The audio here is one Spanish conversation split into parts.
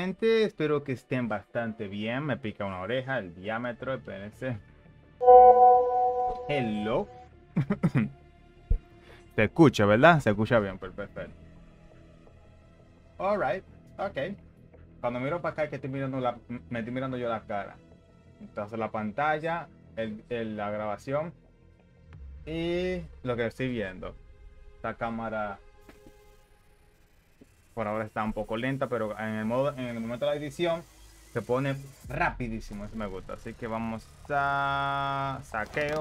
gente? Espero que estén bastante bien. Me pica una oreja, el diámetro, espérense. Hello. Se escucha, ¿verdad? Se escucha bien, perfecto. Alright, ok. Cuando miro para acá que estoy mirando me estoy mirando yo la cara. Entonces la pantalla, la grabación y lo que estoy viendo. Esta cámara por ahora está un poco lenta, pero en el momento de la edición se pone rapidísimo. Eso me gusta. Así que vamos a saqueo.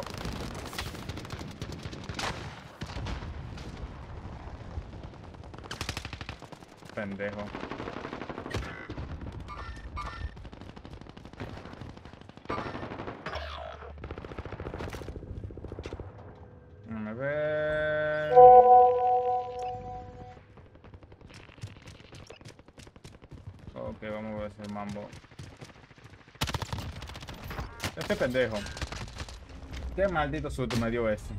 Pendejo. A ver. Ok, vamos a ver ese mambo. Este pendejo. Qué maldito susto me dio ese.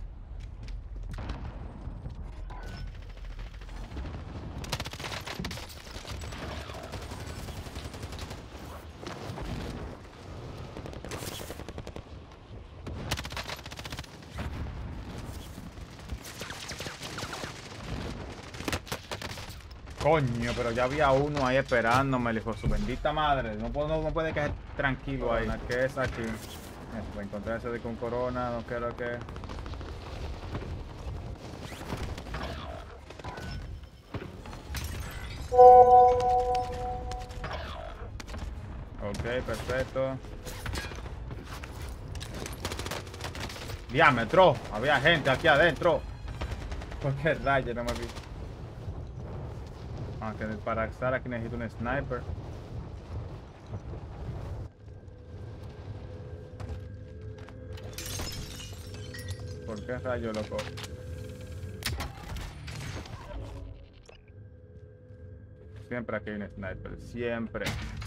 Coño, pero ya había uno ahí esperándome, el hijo de su bendita madre. No puede quedar tranquilo ahí. ¿Qué es aquí? Voy a encontrarse de con corona, no quiero que. Ok, perfecto. Diámetro, había gente aquí adentro. ¿Por qué rayos no me vi? Aunque para estar aquí necesito un sniper. ¿Por qué rayos, loco? Siempre aquí hay un sniper, siempre.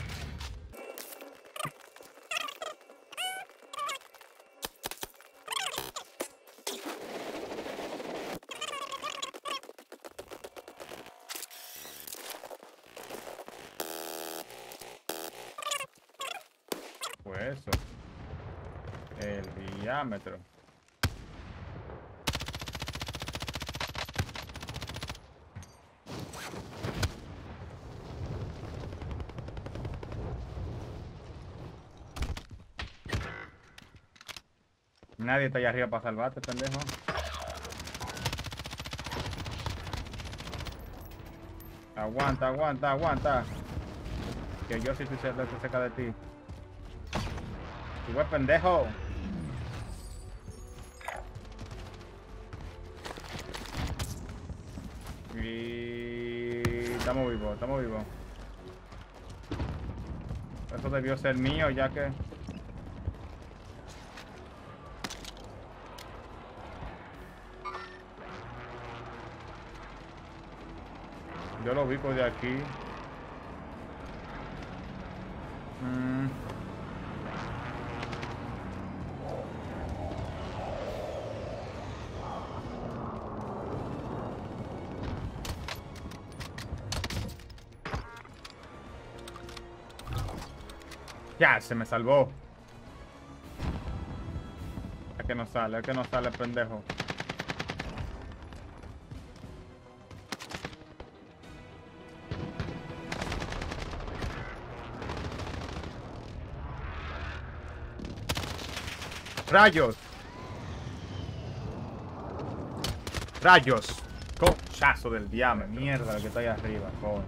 Pues eso. El diámetro. Nadie está allá arriba para salvarte, pendejo. Aguanta, aguanta, aguanta. Que yo sí estoy cerca de ti. ¡Qué pendejo! Y estamos vivos, estamos vivos. Eso debió ser mío, ya que. Yo lo ubico de aquí. Ya, se me salvó. Es que no sale, pendejo. ¡Rayos! ¡Rayos! Cochazo del diablo. Mierda, el que está ahí arriba, coño.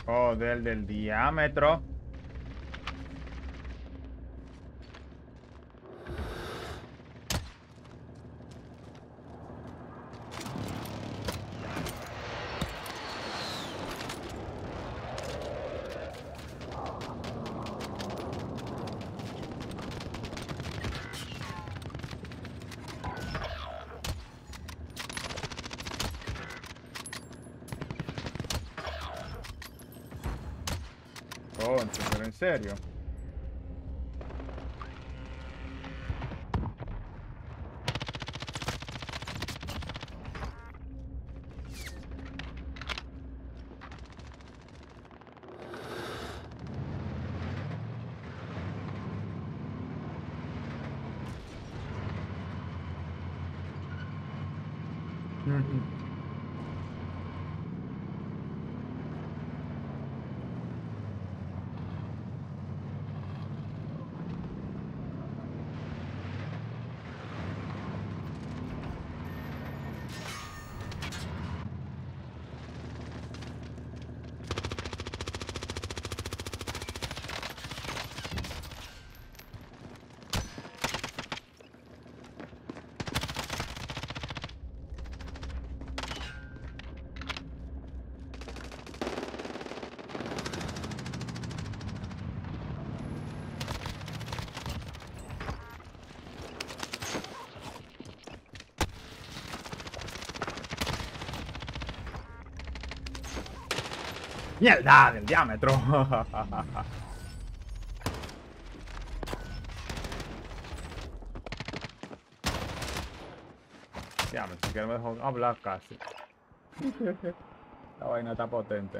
Oh, del diámetro. Oh, pero en serio. Ujú. ¡Mierda! Del diámetro. Diámetro, que no me dejó hablar casi. La vaina está potente.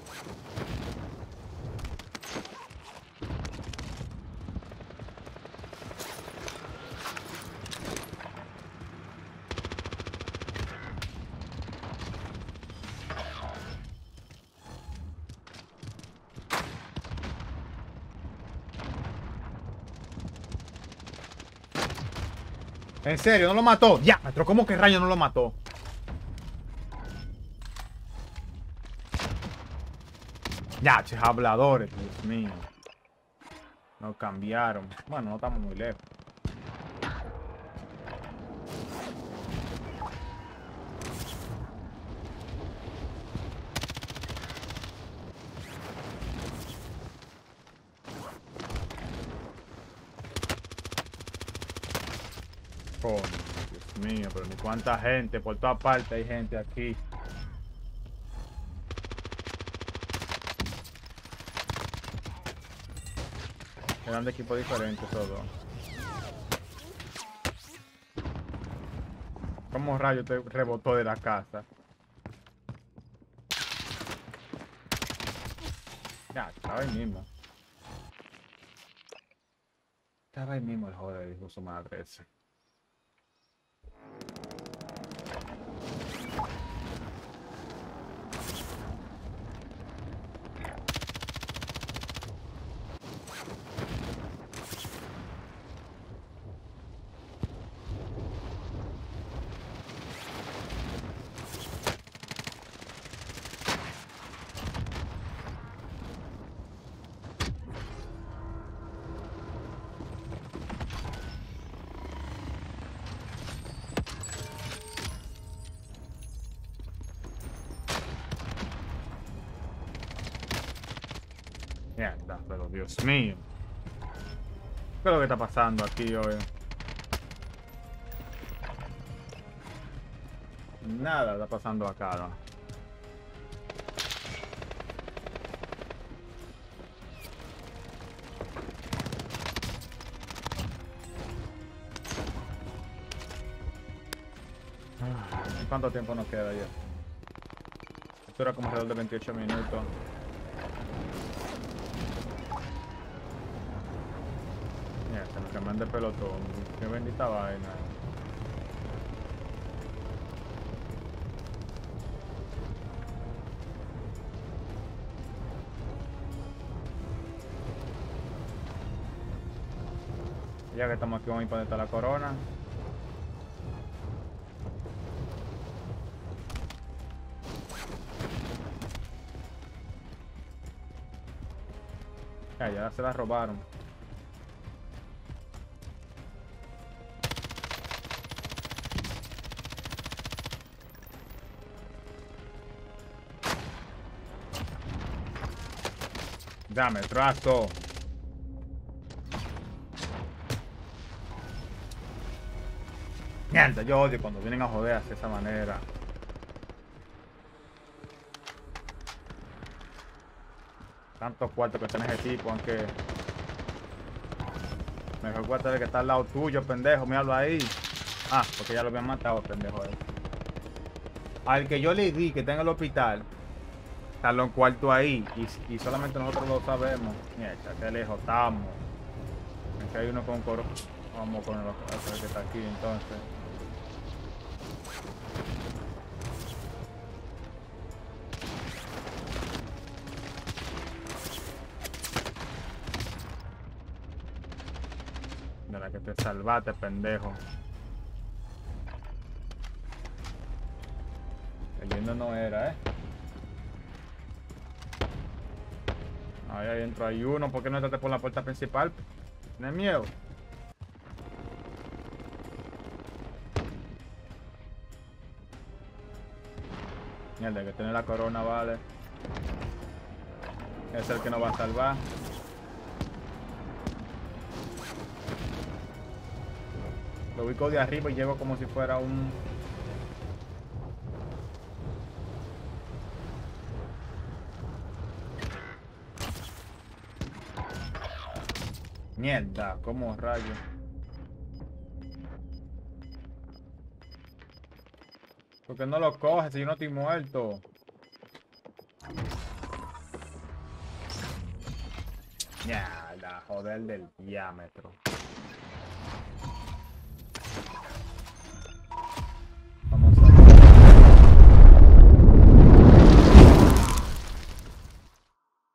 En serio, no lo mató. Diámetro, ¿cómo que rayo no lo mató? Ya, ches habladores, Dios mío. Nos cambiaron. Bueno, no estamos muy lejos. Oh, Dios mío, pero ni cuánta gente. Por toda parte hay gente aquí. Eran de equipos diferentes todos. ¿Cómo rayo te rebotó de la casa? Ya, estaba ahí mismo. Estaba ahí mismo el joder, dijo su madre ese. Mierda, pero Dios mío. ¿Qué es lo que está pasando aquí hoy? Nada está pasando acá, ¿no? ¿Cuánto tiempo nos queda ya? Esto era como alrededor de 28 minutos. Mira, se me cambian de pelotón. Qué bendita vaina. Ya que estamos aquí, vamos a ir para donde está la corona. Ya se la robaron. Dame, trazo. Mierda, yo odio cuando vienen a joder de esa manera. Tantos cuartos que tiene ese tipo, aunque... Mejor cuarto de que está al lado tuyo, pendejo, míralo ahí. Ah, porque ya lo habían matado, pendejo. Al que yo le di que está en el hospital, están los cuartos ahí. Y solamente nosotros lo sabemos. Mierda, qué lejos estamos. Aquí hay uno con coro. Vamos con el otro que está aquí, entonces. De la que te salvaste, pendejo. Cayendo no era, Ahí adentro hay uno. ¿Por qué no entraste por la puerta principal? ¿Tienes miedo? Mierda, que tiene la corona, vale. Es el que nos va a salvar. Lo ubico de arriba y llego como si fuera un... Mierda, como rayo. ¿Por qué no lo coges si yo no estoy muerto? Mierda, joder del diámetro.